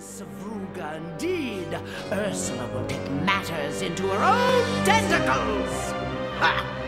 Yes, Vruga, indeed. Ursula will take matters into her own tentacles. Ha!